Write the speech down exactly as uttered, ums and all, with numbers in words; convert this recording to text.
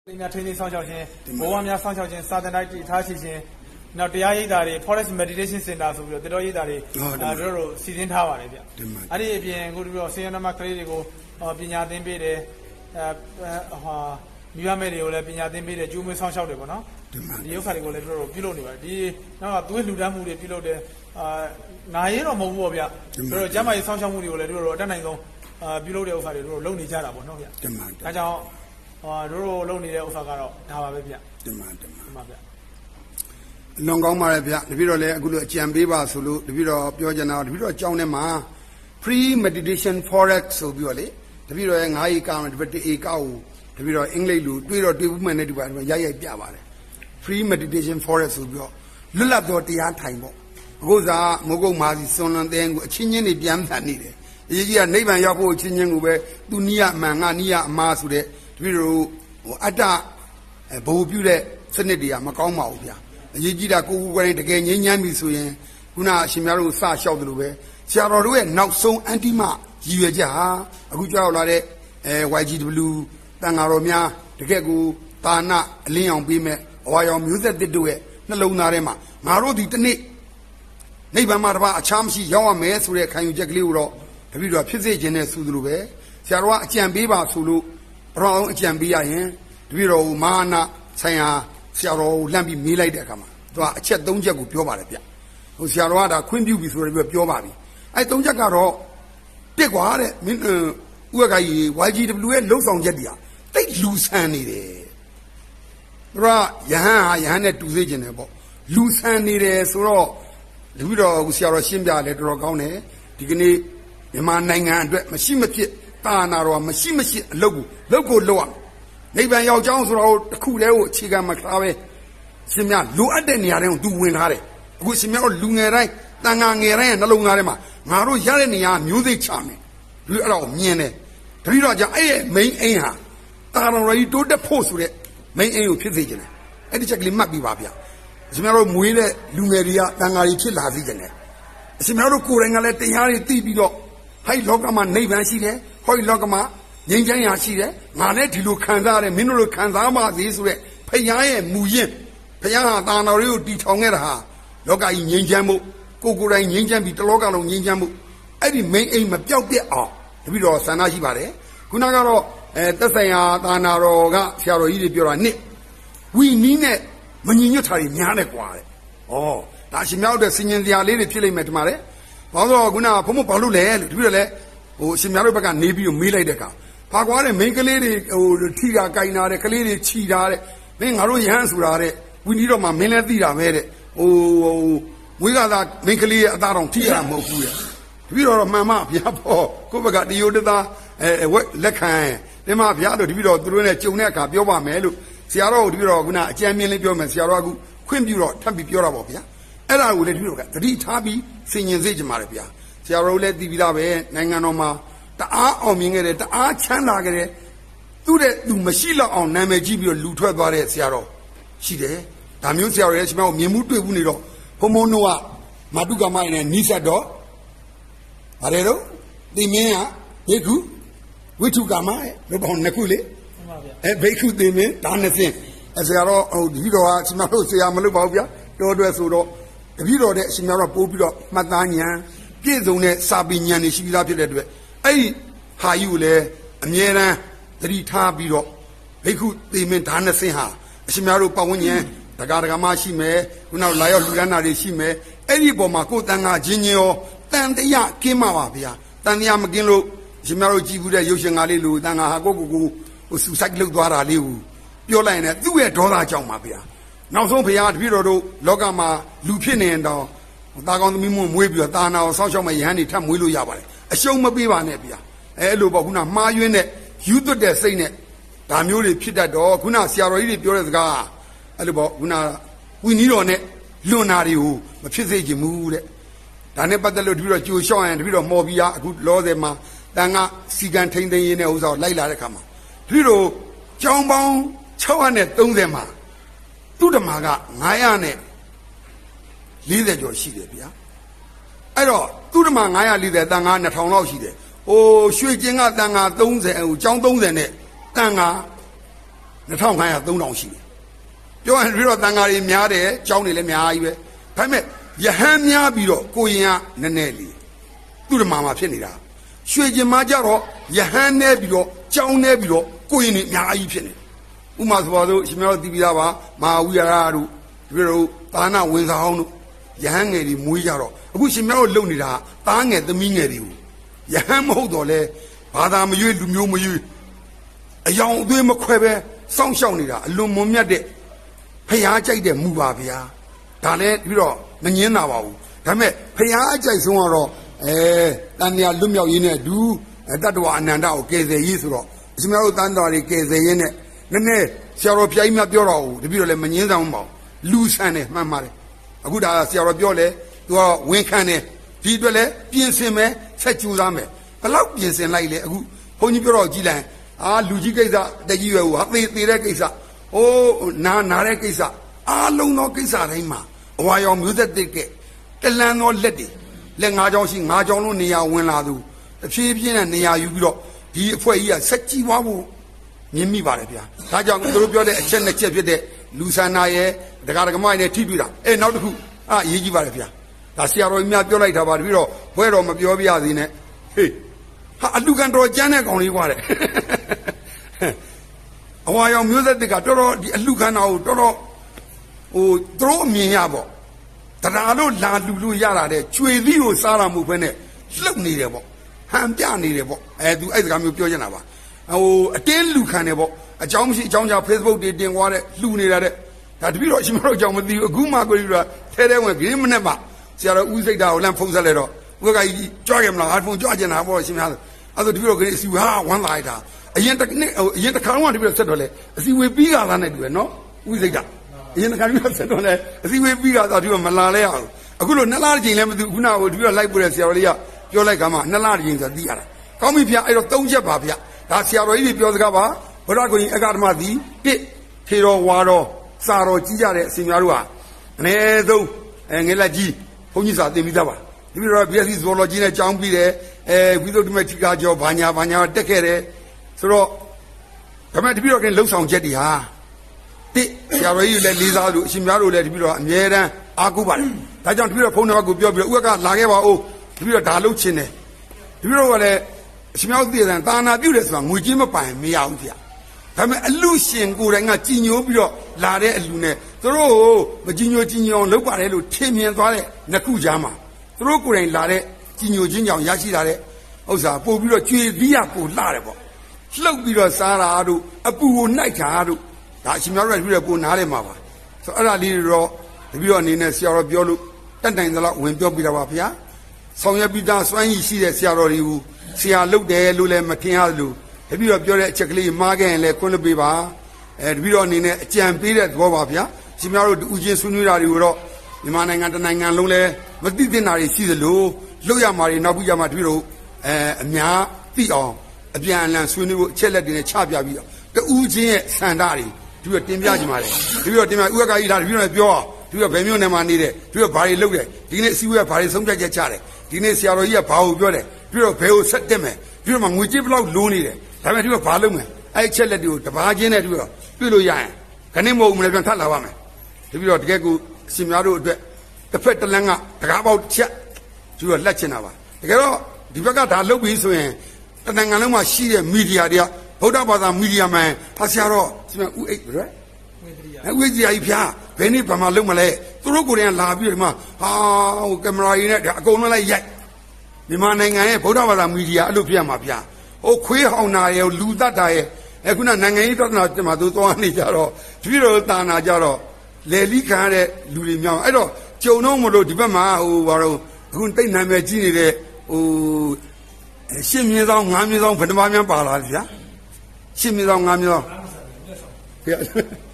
များထိန်းသိမ်းဆောင်ရှောက်ခြင်းဘဝများဆောင်ရှောက်ခြင်းစာသင်တိုက်တည်ထားရှိခြင်းနောက်တရားရိပ်သာတွေ Forest Meditation Center ဆိုပြီးတော့တရားရိပ်သာတွေတို့တို့စီစဉ်ထားပါတယ်ဗျ။အဲ့ဒီအပြင်ကိုတို့ဆေးရနမကလေးတွေကိုပညာသင်ပေးတယ်အဲဟာမိဘမဲတွေကိုလည်းပညာသင်ပေးတယ်ကျိုးမွေးဆောင်ရှောက်တယ်ပေါ့နော်။ဒီဥစ္စာတွေကိုလည်းတို့တို့ပြုလုပ်နေပါတယ်။ဒီနောက်ကသွေးလှူဒန်းမှုတွေပြုလုပ်တယ်အာနာရင်တော့မဟုတ်ဘူးပေါ့ဗျ။တို့ကျမ်းမာရေးဆောင်ရှောက်မှုတွေကိုလည်းတို့တို့အတက်နိုင်ဆုံးအာပြုလုပ်တဲ့ဥစ္စာတွေတို့လုပ်နေကြတာပေါ့နော်ဗျ။ဒါကြောင့်ဟာတို့တို့လုပ်နေတဲ့ဥစ္စာကတော့ဒါပါပဲဗျ။တင်ပါတင်ပါတင်ပါဗျ။လွန်ကောင်းပါလေဗျတပည့်တော်လည်းအခုလိုအကြံပေးပါဆိုလို့တပည့်တော်ပြောချင်တာတပည့်တော်အကြောင်းထဲမှာ free meditation forest ဆိုပြီးတော့လေတပည့်တော်ရဲ့nineဧကမှာတပည့်တစ်ဧကကိုတပည့်တော်အင်္ဂလိပ်လိုတွေးတော့တွေးဘူးမှန်တဲ့ဒီပါရိုက်ရိုက်ပြပါတယ် free meditation forest ဆိုပြီးတော့လွတ်လပ်သောတရားထိုင်ပေါ့အခုစားမိုးကုတ်မာစီစွန်လွန်တဲ့ကိုအချင်းချင်းတွေပြန်ဖန်နေတယ်အရေးကြီးကနိဗ္ဗာန်ရောက်ဖို့အချင်းချင်းကိုပဲသူနိယမှန်ငါနိယအမှားဆိုတဲ့တပည့်တော်ဟိုအတ္တဘိုလ်ပြုတဲ့စနစ်တွေကမကောင်းပါဘူးဗျာအရေးကြီးတာကိုကိုကိုယ်တိုင်တကယ်ငြိမ်းချမ်းပြီဆိုရင်ခုနအရှင်များတို့စလျှောက်တယ်လို့ပဲဆရာတော်တို့ရဲ့နောက်ဆုံးအန်တိမရည်ရွယ်ချက်ဟာအခုကြောက်လာတဲ့အဲ Y G W တန်ဃာတော်များတကယ်ကိုတာနာအလင်းအောင်ပေးမဲ့အဝါရောင်မျိုးဆက်တစ်တို့ရဲ့နှလုံးသားထဲမှာငါတို့ဒီတနေ့နိဗ္ဗာန်မှာတပါအခြားမရှိရောက်ရမယ်ဆိုတဲ့ခံယူချက်ကလေးကိုတော့တပည့်တော်ဖြစ်စေခြင်းနဲ့ဆိုသလိုပဲဆရာတော်ကအကြံပေးပါဆိုလို့ပထမဆုံးအကြံပေးရရင်တပည့်တော်မာနဆိုင်ရာဆရာတော်ကိုလှမ်းပြီးမေးလိုက်တဲ့အခါမှာသူကအချက်သုံးချက်ကိုပြောပါတယ်ဗျဟိုဆရာတော်ကဒါခွင့်ပြုပြီဆိုတော့ပြောပါပြီအဲသုံးချက်ကတော့တစ်ကွာတဲ့မင်းဥက္ကကြီး Y G W ရဲ့လှုပ်ဆောင်ချက်တွေကတိတ်လူဆန်နေတယ်သူကယဟန်ဟာယဟန်နဲ့တူစေခြင်းတယ်ပေါ့လူဆန်နေတယ်ဆိုတော့တပည့်တော်ဆရာတော်ရှင်းပြတယ်တော်တော်ကောင်းတယ်ဒီကနေ့မြန်မာနိုင်ငံအတွက်မရှိမဖြစ်တာနာတော်မရှိမရှိအလုပ်ကိုလုပ်ကိုလုပ်ရနိဗ္ဗာန်ရောက်ကြောင်းဆိုတော့တခုတည်းကိုအခြေခံမထားပဲရှင်များလိုအပ်တဲ့နေရာတိုင်းကိုသူဝင်ထားတယ်အခုရှင်များတို့လူငယ်တိုင်းတန်ဃာငယ်တိုင်းရဲ့နှလုံးသားထဲမှာငါတို့ရတဲ့နေရာမျိုးစိတ်ချမယ်ဒီအဲ့တော့မြင်တယ်တပည့်တော်ကြောင့်အဲ့ရဲ့ main aim ဟာတာတော်ရီတိုးတက်ဖို့ဆိုတဲ့ main aim ကိုဖြစ်စေချင်တယ်အဲ့ဒီချက်ကလေးမှတ်ပြီးပါဗျာရှင်များတို့မွေးတဲ့လူငယ်တွေကတန်ဃာတွေဖြစ်လာစေချင်တယ်ရှင်များတို့ကိုယ်တိုင်ကလည်းတရားတွေသိပြီးတော့ဟိုက်လောကမှာနိဗ္ဗာန်ရှိတယ်ဟိုက်လောကမှာငြိမ်းချမ်းရာရှိတယ်ငါလည်းဒီလိုခံစားရတယ်မင်းတို့လိုခံစားပါစေဆိုတဲ့ဖခင်ရဲ့မူရင်းဖခင်ဟာတာတော်တွေကိုတီထောင်ခဲ့တာဟာလောကကြီးငြိမ်းချမ်းမှုကိုကိုယ်တိုင်ငြိမ်းချမ်းပြီးတလောကလုံးငြိမ်းချမ်းမှုအဲ့ဒီ main aim မပြောက်ပြက်အောင်တပည့်တော်ဆန္ဒရှိပါတယ်ခုနကတော့အဲသက်ဆိုင်ရာတာနာတော်ကဆရာတော်ကြီးတွေပြောတာနှစ်ဝီနီးနဲ့မညီညွတ်တာတွေများတယ်ကွာတဲ့ဩဒါရှင်များတို့တဲ့စင်ញင်တရားလေးတွေဖြစ်လိမ့်မယ်ဒီမှာလေဘာလို့ခုနကဘုံမဘာလို့လဲလို့တပည့်တော်လည်းဟိုရှင်များတို့ဘက်ကနေပြီးတော့မေးလိုက်တဲ့ကောင်ဖာကွာတဲ့မိန်းကလေးတွေဟိုထိတာကြိုင်တာတဲ့ကလေးတွေခြီတာတဲ့မင်းငါတို့ရဟန်းဆိုတာတဲ့ဝီနီးတော့မှမင်းလည်းသိတာပဲတဲ့ဟိုဝိကသာမိန်းကလေးရဲ့အသားတော်ထိရတာမဟုတ်ဘူးတဲ့တပည့်တော်တော့မှန်မှဗျာပေါ့ကိုယ့်ဘက်ကတယိုတသားအဲလက်ခံတင်မဗျာတို့တပည့်တော်သူတို့နဲ့ကြုံတဲ့အခါပြောပါမယ်လို့ဆရာတော်ကတပည့်တော်ကခုနအကြံမြင်လေးပြောမယ်ဆရာတော်ကခွင့်ပြုတော့ထပ်ပြီးပြောတာပေါ့ဗျာအဲ့ဒါကိုလည်းတပည့်တော်ကသတိထားပြီးဆင်ញင်စေချင်ပါတယ်ဗျာဆရာတော်လည်းသိပြီးသားပဲနိုင်ငံတော်မှာတအားအောင်မြင်ခဲ့တယ်တအားချမ်းသာခဲ့တယ်သူ့တဲ့သူမရှိတော့အောင်နာမည်ကြီးပြီးတော့လူထွက်သွားတဲ့ဆရာတော်ရှိတယ်ဒါမျိုးဆရာတော်ရဲ့ရှင်မကိုမြင်မှုတွေ့ဘူးနေတော့ဘုံဘုံတို့ကမာတုကမိုင်းနဲ့နီးစပ်တော့ဗါတယ်တော့ဒီမင်းကဘိက္ခုဝိထုကာမရဲ့ဘယ်ပေါင်းနှစ်ခုလေအဲဘိက္ခုသိမင်းဒါနှစ်စင်းအဲဆရာတော်ဟိုတပည့်တော်ကရှင်မတို့ဆရာမလုပ်ပါဘူးဗျာတော်တွဲဆိုတော့တပည့်တော်တဲ့အရှင်မတော်ပို့ပြီးတော့မှတ်သားဉာဏ်ပြည့်စုံတဲ့စာပေဉာဏ်တွေရှိပြီးသားဖြစ်တဲ့အတွက်အဲ့ဒီဟာယူလည်းအမြဲတမ်းသတိထားပြီးတော့ဘိက္ခုသေမင်းဒါနှစ်စင်းဟာအရှင်များတို့ပတ်ဝန်းကျင်တက္ကရာမရှိမယ်ခုနောက်လာရောက်လူရန်နာတွေရှိမယ်အဲ့ဒီပုံမှာကိုယ်တန်ခါချင်းချင်းရောတန်တရားကင်းမှာပါဗျာတန်တရားမကင်းလို့အရှင်များတို့ကြည်ဘူးတဲ့ရုပ်ရှင်ကားလေးလိုတန်ခါဟာကိုကိုကိုဟိုဆူဆိုင်လုတ်သွားတာလေးကိုပြောလိုက်ရင်သူ့ရဲ့ဒေါသကြောင့်ပါဗျာနောက်ဆုံးဘုရားတပည့်တော်တို့လောကမှာလူဖြစ်နေရင်တော့တာကောင်းသမီးမွေးမွေးပြီးတော့တာနာကိုစောင့်ရှောက်မဲ့ယဟန်တွေထပ်မွေးလို့ရပါတယ်အရှုံးမပေးပါနဲ့ဗျာအဲအဲ့လိုပေါ့ခုနမှားယွင်းတဲ့ယူသွတ်တဲ့စိတ်နဲ့ဒါမျိုးတွေဖြစ်တတ်တော့ခုနဆရာတော်ကြီးတွေပြောတဲ့စကားအဲ့လိုပေါ့ခုနဝီနီးတော်နဲ့လွန်နာတွေကိုမဖြစ်စေချင်ဘူးတဲ့ဒါနဲ့ပတ်သက်လို့တပည့်တော်ကြိုလျှော့ရင်တပည့်တော်မော်ပြီးသားအခုလောဆယ်မှာတန်ခါစီကံထိန်သိမ်းရင်းတဲ့ဥစ္စာကိုလိုက်လာတဲ့ခါမှာတပည့်တော်ကျောင်းပေါင်း၆၃၀မှာသူ့ဓမ္မက၅၄၀ကျော်ရှိတယ်ဗျာအဲ့တော့သူ့ဓမ္မ၅၄၀တန်ခါ၂ထောင်လောက်ရှိတယ်ဟိုရွှေကျင်းကတန်ခါ၃၀ဟိုကျောင်း၃၀နဲ့တန်ခါနှစ်ထောင်ခန့်ရသုံးထောင်ရှိတယ်ပြောရင်ပြီးတော့တန်ဃာတွေများတယ်ကျောင်းတွေလည်းများကြီးပဲဒါပေမဲ့ယဟန်များပြီးတော့ကိုရင်ကနည်းနည်းလေးသူ့ဓမ္မမှာဖြစ်နေတာရွှေကျင်မကြတော့ယဟန်နဲ့ပြီးတော့ကျောင်းနဲ့ပြီးတော့ကိုရင်တွေအများကြီးဖြစ်နေဥမာဆိုပါစို့ရှင်များတို့သိပြီးသားပါမဟာဝိဟာရတို့ပြီးတော့သာနာဝင်စားအောင်တို့ယဟန်ငယ်တွေမွေးကြတော့အခုရှင်များတို့လုံနေတာသားငယ်သမီးငယ်တွေကိုယဟန်မဟုတ်တော့လဲဘာသာမရွေးလူမျိုးမရွေးအယောင်အသွေးမခွဲပဲစောင့်ရှောက်နေတာအလွန်မွန်မြတ်တဲ့ဖျားကြိုက်တဲ့မူပါဗျာဒါလည်းပြီးတော့မငင်းတာပါဘူးဒါပေမဲ့ဖျားကြိုက်ဆုံးကတော့အဲတန်မြတ်လွတ်မြောက်ရင်းနဲ့ဒူးတတ္တဝအနန္တကိုကယ်ဆယ်ရေးဆိုတော့အရှင်မြတ်တို့တန်တော်တွေကယ်ဆယ်ရင်းနဲ့နည်းနည်းဆရာတော်ဖျားကြီးများပြောတော့ဘူးတပည့်တော်လည်းမငင်းဆောင်ပါဘူးလူဆန်တယ်မှန်ပါတယ်အခုဒါဆရာတော်ပြောလဲသူကဝန်ခံတယ်ဒီအတွက်လည်းပြင်ဆင်မယ်ဆက်ကြိုးစားမယ်ဘယ်လောက်ပြင်ဆင်လိုက်လဲအခုဘုန်းကြီးပြောတော့ကြည်လိုက်အာလူကြီးကိစ္စတကြီးရွယ်ဟိုဟာသေသေးတဲ့ကိစ္စဟိုးနာနာတဲ့ကိစ္စအားလုံးသောကိစ္စတိုင်းမှာအဝါရောင်မျိုးသက်တဲ့ကတလန်သောလက်တွေလက်ငါးချောင်းရှိငါးချောင်းလုံးနေရာဝင်လာသူတဖြည်းဖြည်းနဲ့နေရာယူပြီးတော့ဒီအဖွဲ့ကြီးကဆက်ကြည့်သွားဖို့မြင်မိပါတယ်ဗျာဒါကြောင့်သူတို့ပြောတဲ့အချက်နှစ်ချက်ဖြစ်တဲ့လူဆန္ဒရဲ့ဒကာဒကမရဲ့ထိတွေ့တာအဲနောက်တစ်ခုအာအရေးကြီးပါတယ်ဗျာဒါဆရာတော်ကြီးများပြောလိုက်တာပါတပြီးတော့ဘွဲတော်မပြောပြရသေးနဲ့ဟေးဟာအလူကန်တော်ကျမ်းတဲ့ကောင်လေးကွာတဲ့အဝါရောင်မျိုးသက်တွေကတော်တော်ဒီအလူခန္ဓာကိုတော်တော်ဟိုသူတို့အမြင်ရပေါ့တရားလို့လာလူလို့ရတာတဲ့ကျွေသီးကိုစားတာမဟုတ်ဘဲနဲ့လှုပ်နေတယ်ပေါ့ဟန်ပြနေတယ်ပေါ့အဲသူအဲ့စကားမျိုးပြောနေတာပါဟိုအတင်းလူခံတယ်ပေါ့အကြောင်းမရှိအကြောင်းကြောင့် Facebook တွေတင်သွားတဲ့လှူနေတာတဲ့ဒါတပည့်တော်ရှင်မတော်ကြောင့်မသိဘူးအခုမှကိုကြီးကထဲထဲဝင်ဂရင်းမနဲ့မှဆရာတော်ဦးစိတ်တာကိုလမ်းဖုံးဆက်လိုက်တော့ဥက္ကကြီးကြွခဲ့မလားအဖုံကြွကျင်တာပေါ့ရှင်များအဲ့ဒါတပည့်တော်ကလေးအစီဟာဝမ်းသာလိုက်တာအရင်တစ်နေ့အရင်တစ်ခါတော့တပည့်တော်ဆက်တော့လေအစီဝေပြီးကြတာနဲ့တူရနော်ဦးစိတ်တာအရင်တစ်ခါတပည့်တော်ဆက်တော့လေအစီဝေပြီးကြတာတပည့်တော်မလာလဲအောင်အခုလို့နှစ်လတစ်ချိန်လည်းမသိဘူးခုနကတပည့်တော်လိုက်ပို့တဲ့ဆရာတော်လေးကပြောလိုက်ကမှနှစ်လတစ်ချိန်ဆိုတာသိရတာကောင်းပြီဗျအဲ့တော့သုံးချက်ပါဗျဒါဆရာတော်ကြီးပြောစကားပါဘုရားကိုကြီးအကဓမ္မသည်တစ်ထေတော်ဝါတော်စာတော်ကြီးကြတဲ့အရှင်များတို့ဟာအနည်းဆုံးအဲငယ်လက်ကြီးဘုန်းကြီးစာသင်ပြီးသားပါဒီလိုတော့ ဘီ အက်စ စီ Zoology နဲ့ကျောင်းပြီးတယ်အဲဝိသုဒ္ဓမတိကာကျော်ဘာညာဘာညာတက်ခဲ့တယ်ဆိုတော့ဒါပေမဲ့တပည့်တော်ကလှုပ်ဆောင်ချက်တွေဟာတစ်ဆရာတော်ကြီးလည်းလေးစားလို့အရှင်များတို့လည်းတပည့်တော်အမြဲတမ်းအားကိုးပါတယ်ဒါကြောင့်တပည့်တော်ဖုန်းနံပါတ်ကိုပြောပြီးတော့ဥက္ကလာခဲ့ပါဦးတပည့်တော်ဒါလုပ်ချင်တယ်တပည့်တော်ကလည်းအရှင်များတို့သိတယ်သာနာပြုတယ်ဆိုတာငွေကြေးမပိုင်မရဘူးဗျာဒါပေမဲ့အလူရှင်ကိုယ်တိုင်ကကြည်ညိုပြီးတော့လာတဲ့အလူနဲ့သူတို့မကြည်ညိုကြည်ညိုအောင်လုပ်ပါတယ်လို့ထင်မြင်သွားတဲ့နှစ်ခုကြားမှာသူတို့ကိုယ်တိုင်လာတဲ့ကြည်ညိုခြင်းကြောင့်ရရှိလာတဲ့ဥစ္စာပို့ပြီးတော့ကြွေသီးရပို့လှတယ်ပေါ့လှုပ်ပြီးတော့စားတာတို့အပူကိုနှိုက်တာတို့ဒါအရှင်များတို့လည်းပို့နားတယ်မှာပါဆိုအဲ့ဒါလေးတော့တပည့်တော်အနေနဲ့ဆရာတော်ပြောလို့တတ်နိုင်သလောက်ဝင်ပြောပြတာပါဗျာဆောင်ရွက်ပြီးသားစွမ်းရည်ရှိတဲ့ဆရာတော်တွေကိုဆရာလုပ်တယ်လို့လည်းမထင်ရလို့တပည့်တော်ပြောတဲ့အချက်ကလေးမှားခဲ့ရင်လည်းခွင့်လွှတ်ပေးပါအဲတပည့်တော်အနေနဲ့အကြံပေးတဲ့သဘောပါဗျာရှင်များတို့တူချင်းဆွေးနွေးတာတွေကိုတော့မြန်မာနိုင်ငံတနိုင်ငံလုံးလည်းမသိသင့်တာတွေရှိသလိုလှုပ်ရမှာတွေနောက်ပြီးကြမှာတပည့်တော်အဲအများသိအောင်အပြန်အလှန်ဆွေးနွေးဖို့အချက်လက်တွေနဲ့ချပြပြီးတော့တူချင်းရဲ့ဆန္ဒတွေတပည့်တော်တင်ပြကြမှာလေတပည့်တော်တင်ပြဥက္ကကြီးလာတပည့်တော်ပြောတပည့်တော်ဘယ်မျိုးနဲ့မှနေတယ်တပည့်တော်ဘာတွေလုပ်တယ်ဒီနေ့အစည်းအဝေးကဘာတွေဆုံးဖြတ်ချက်ချတယ်ဒီနေ့ဆရာတော်ကြီးကဘာကိုပြောတယ်တပည့်တော်ဘယ်ကိုဆက်တက်မယ်တပည့်တော်မှာငွေကြေးဘယ်လောက်လိုးနေတယ်ဒါပေမဲ့တပည့်တော်ဘာလုပ်မလဲအဲ့ချက်လက်တွေကိုတပါးချင်းနဲ့တပည့်တော်တွေ့လို့ရရင်ခဏမဟုတ်ဘူးမလဲပြန်ထပ်လာပါမယ်တပည့်တော်တကယ်ကိုအရှင်များတို့အတွက်တစ်ဖက်တစ်လမ်းကတကားပေါက်တစ်ချက်တပည့်တော်လက်ချင်တာပါတကယ်တော့ဒီဘက်ကဒါလုပ်ပြီးဆိုရင်တနိုင်ငံလုံးမှာရှိတဲ့မီဒီယာတွေကဗုဒ္ဓဘာသာမီဒီယာမှန်ဟာဆရာတော်ရှင်ဦးအိတ်ဗျာအဲဝိဇ္ဇာကြီးဖျားဘယ်နည်းဘာမှလုပ်မလဲသူတို့ကိုယ်တိုင်လာပြီးတော့မှဟာဟိုကင်မရာကြီးနဲ့အကုန်လုံးလိုက်ရိုက်မြန်မာနိုင်ငံရဲ့ဗုဒ္ဓဘာသာမီဒီယာအဲ့လိုပြရမှာဗျာဟိုခွေးဟောင်နာရဲ့လူတတ်တာရဲ့အခုနနိုင်ငံရေးပြဿနာတင်မှာသူသွားနေကြတော့တပည့်တော်တာနာကြတော့လေလိခံရတဲ့လူတွေများအဲ့တော့ကြုံတော့မလို့ဒီဘက်မှာဟိုဘာလို့အခုတိတ်နာမည်ကြီးနေတဲ့ဟိုရှင်းမြင်းဆောင်ငါးမြင်းဆောင်ဗဒမာများပါလာဗျာရှင်းမြင်းဆောင်ငါးမြင်းဆောင်